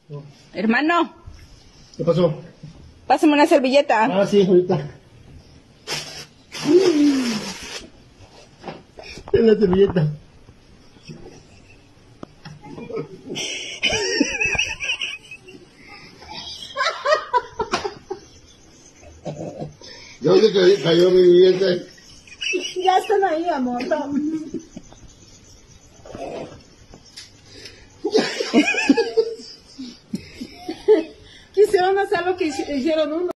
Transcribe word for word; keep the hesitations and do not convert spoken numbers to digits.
Hermano. ¿Qué pasó? Pásame una servilleta. Ah, sí, ahorita. Ten la servilleta. ¿De dónde cayó mi billete? Ya están ahí, amor. Quisieron hacer lo que hicieron uno.